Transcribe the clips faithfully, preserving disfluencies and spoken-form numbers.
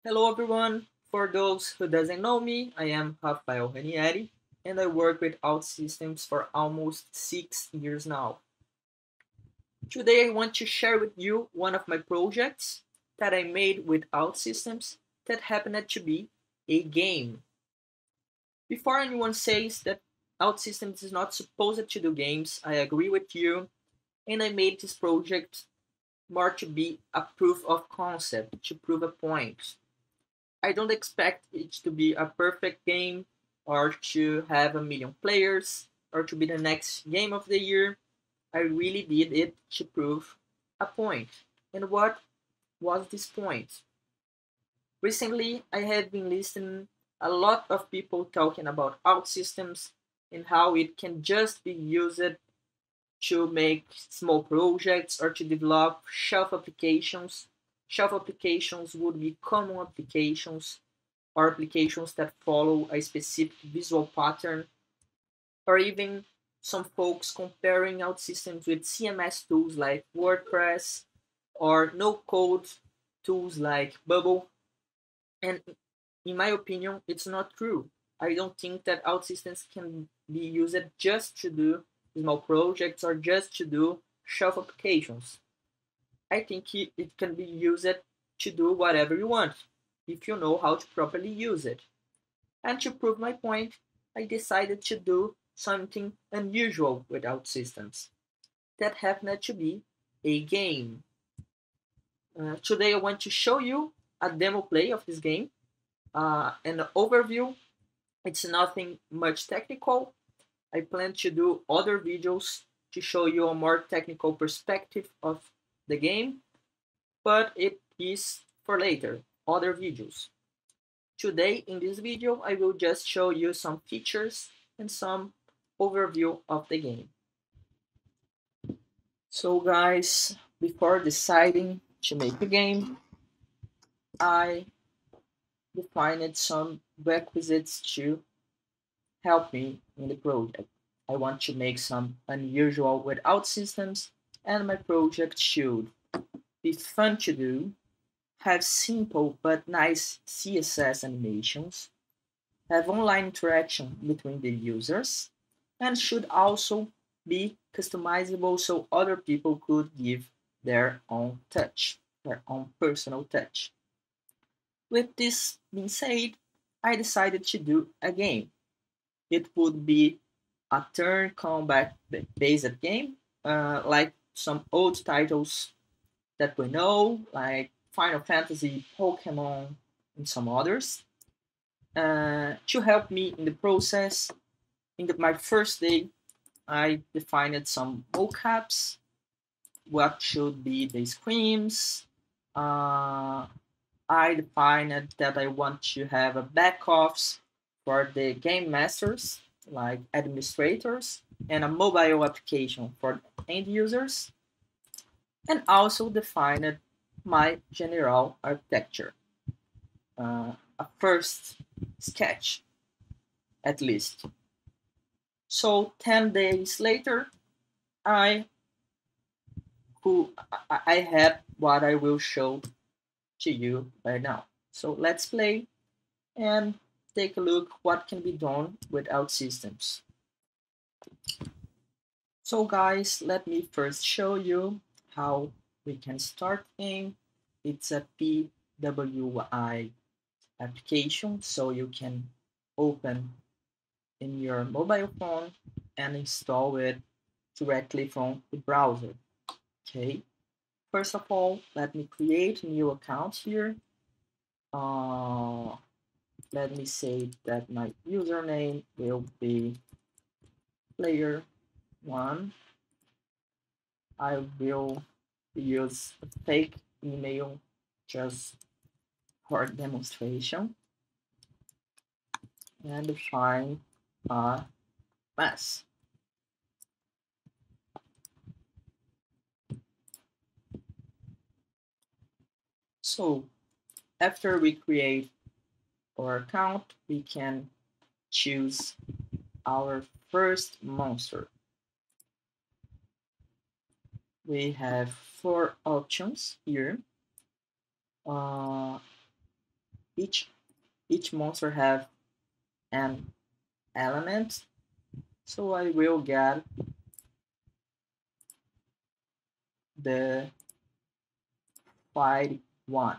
Hello everyone. For those who doesn't know me, I am Rafael Ranieri and I work with OutSystems for almost six years now. Today I want to share with you one of my projects that I made with OutSystems that happened to be a game. Before anyone says that OutSystems is not supposed to do games, I agree with you, and I made this project more to be a proof of concept, to prove a point. I don't expect it to be a perfect game or to have a million players or to be the next game of the year. I really did it to prove a point. And what was this point? Recently, I have been listening a lot of people talking about OutSystems and how it can just be used to make small projects or to develop shelf applications. Shelf applications would be common applications or applications that follow a specific visual pattern, or even some folks comparing OutSystems with C M S tools like WordPress or no-code tools like Bubble. And in my opinion, it's not true. I don't think that OutSystems can be used just to do small projects or just to do shelf applications. I think it can be used to do whatever you want if you know how to properly use it. And to prove my point, I decided to do something unusual with OutSystems. That happened to be a game. Uh, today I want to show you a demo play of this game, uh, an overview. It's nothing much technical. I plan to do other videos to show you a more technical perspective of the game, but it is for later, other videos. Today in this video I will just show you some features and some overview of the game. So guys, before deciding to make a game, I defined some requisites to help me in the project. I want to make some unusual with OutSystems, and my project should be fun to do, have simple but nice C S S animations, have online interaction between the users, and should also be customizable so other people could give their own touch, their own personal touch. With this being said, I decided to do a game. It would be a turn combat based game, uh, like some old titles that we know, like Final Fantasy, Pokemon, and some others. Uh, to help me in the process, in the, my first day, I defined some mocaps, what should be the screens. Uh, I defined that I want to have a backoffs for the game masters, like administrators, and a mobile application for end users, and also defined my general architecture, uh, a first sketch at least. So ten days later, I who I had what I will show to you right now. So let's play and take a look what can be done with OutSystems. So guys, let me first show you how we can start in. It's a P W I application, so you can open in your mobile phone and install it directly from the browser. Okay, first of all, let me create a new account here. Uh, let me say that my username will be player one. I will use a fake email just for demonstration and define a mass. So after we create our account, we can choose our first monster. We have four options here. Uh, each each monster have an element, so I will get the fight one.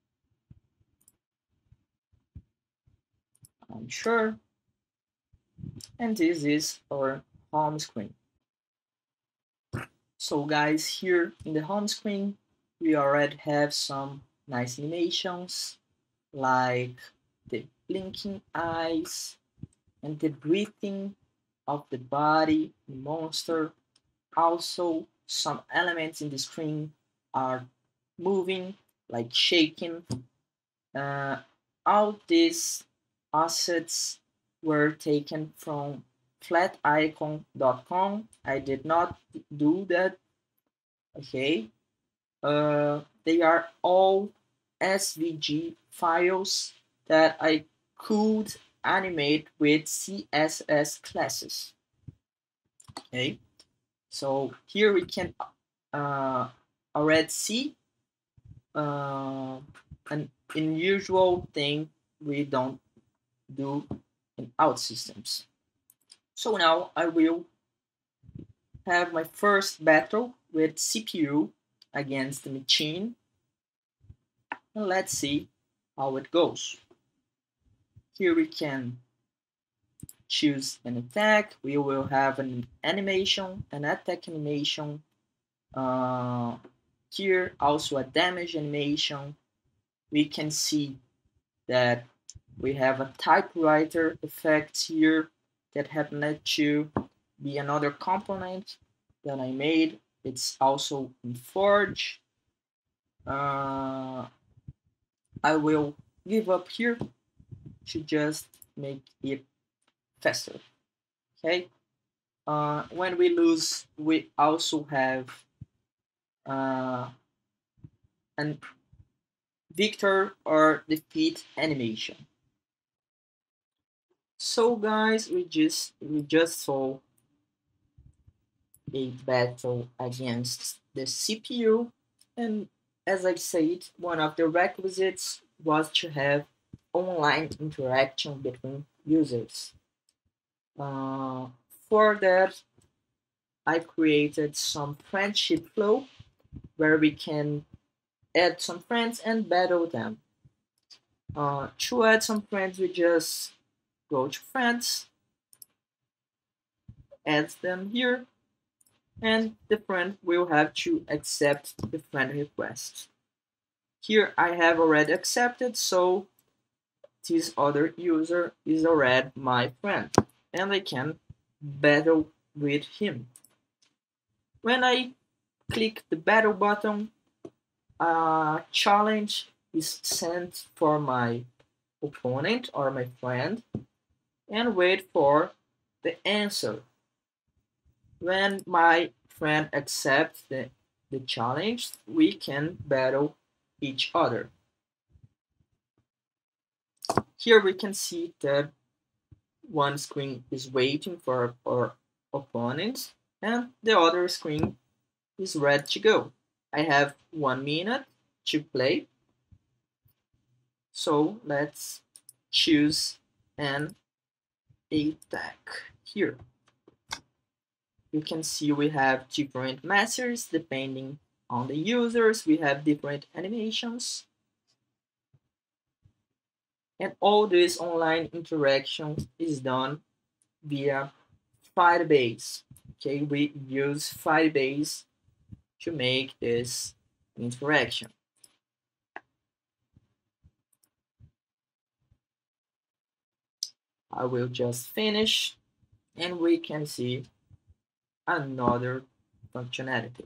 I'm sure, and this is our home screen. So guys, here in the home screen, we already have some nice animations like the blinking eyes and the breathing of the body, the monster. Also, some elements in the screen are moving, like shaking. Uh, all these assets were taken from flat icon dot com. I did not do that. Okay. Uh, they are all S V G files that I could animate with C S S classes. Okay. So here we can uh, already see uh, an unusual thing we don't do in OutSystems. So now I will have my first battle with C P U against the machine, and let's see how it goes. Here we can choose an attack. We will have an animation, an attack animation. Uh, here also a damage animation. We can see that we have a typewriter effect here that happened to be another component that I made. It's also in Forge. Uh, I will give up here to just make it faster. Okay. Uh, when we lose, we also have uh, an victor or defeat animation. So guys, we just we just saw a battle against the C P U, and as I said, one of the requisites was to have online interaction between users. Uh, for that, I created some friendship flow where we can add some friends and battle them. Uh, to add some friends, we just go to friends, add them here, and the friend will have to accept the friend request. Here I have already accepted, so this other user is already my friend, and I can battle with him. When I click the battle button, a challenge is sent for my opponent or my friend, and wait for the answer. When my friend accepts the, the challenge, we can battle each other. Here we can see that one screen is waiting for our opponent and the other screen is ready to go. I have one minute to play. So let's choose an attack here. You can see we have different masters depending on the users. We have different animations. And all this online interaction is done via Firebase. Okay, we use Firebase to make this interaction. I will just finish and we can see another functionality.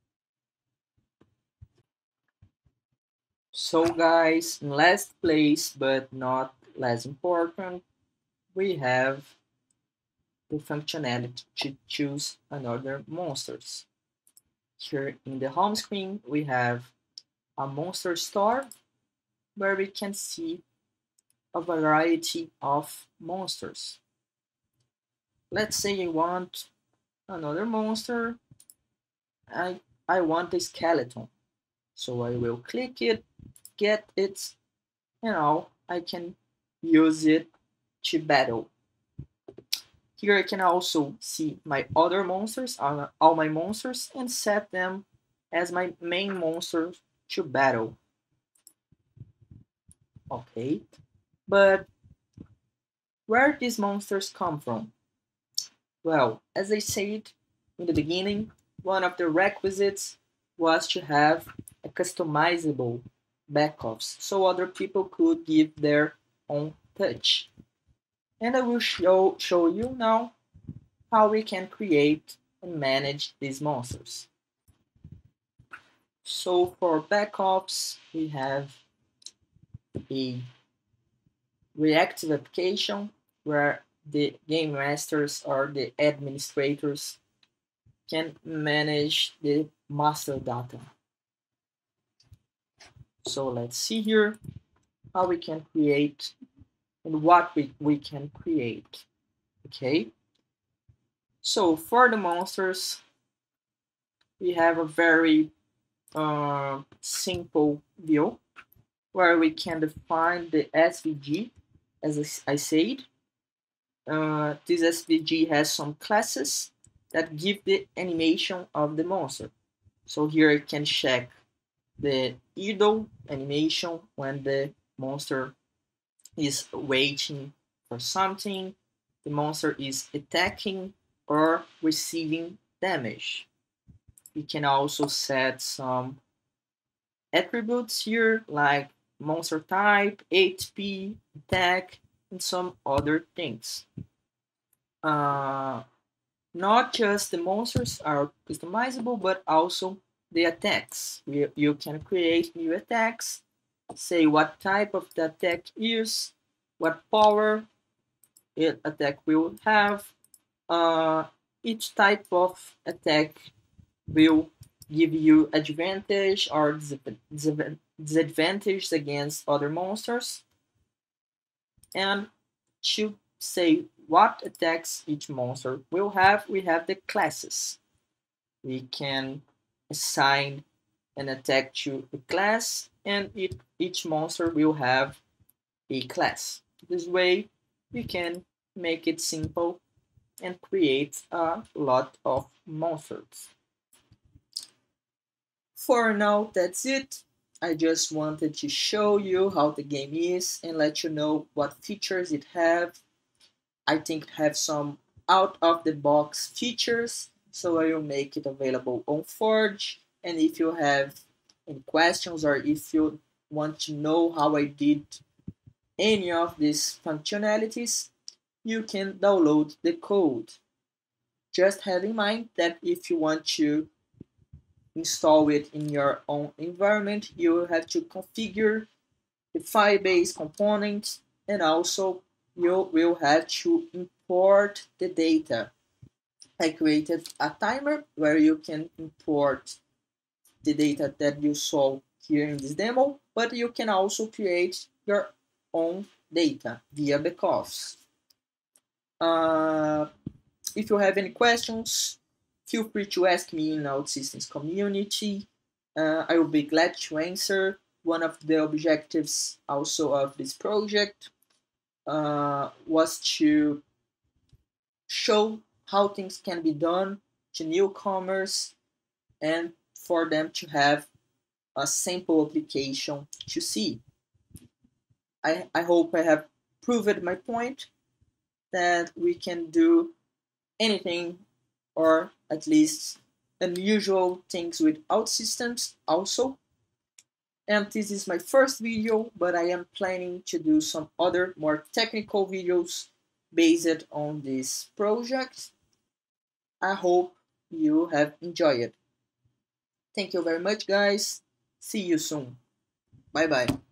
So guys, in last place but not less important, we have the functionality to choose another monsters. Here in the home screen, we have a monster store where we can see a variety of monsters. Let's say I want another monster. I, I want a skeleton. So I will click it, get it, you know, I can use it to battle. Here I can also see my other monsters, all my monsters, and set them as my main monsters to battle. Okay, but where these monsters come from? Well, as I said in the beginning, one of the requisites was to have a customizable backups so other people could give their own touch. And I will show, show you now how we can create and manage these monsters. So for backups, we have a reactive application where the game masters or the administrators can manage the master data. So let's see here how we can create and what we, we can create. Okay, so for the monsters, we have a very uh, simple view where we can define the S V G, as I said. Uh, this S V G has some classes that give the animation of the monster. So here I can check the idle animation when the monster is waiting for something, the monster is attacking or receiving damage. We can also set some attributes here like monster type, H P, attack, and some other things. Uh, not just the monsters are customizable, but also the attacks. We, you can create new attacks, say what type of the attack is, what power it attack will have. Uh, each type of attack will give you advantage or disadvantage against other monsters. And to say what attacks each monster will have, we have the classes. We can assign an attack to a class, and it, each monster will have a class. This way, we can make it simple and create a lot of monsters. For now, that's it. I just wanted to show you how the game is and let you know what features it have. I think it has some out-of-the-box features, so I will make it available on Forge. And if you have any questions or if you want to know how I did any of these functionalities, you can download the code. Just have in mind that if you want to install it in your own environment, you will have to configure the Firebase components, and also you will have to import the data. I created a timer where you can import the data that you saw here in this demo, but you can also create your own data via backups. Uh, if you have any questions, feel free to ask me in OutSystems community. Uh, I will be glad to answer. One of the objectives also of this project uh, was to show how things can be done to newcomers and for them to have a simple application to see. I, I hope I have proved my point that we can do anything or at least unusual things with OutSystems also. And this is my first video, but I am planning to do some other more technical videos based on this project. I hope you have enjoyed it. Thank you very much, guys. See you soon. Bye bye.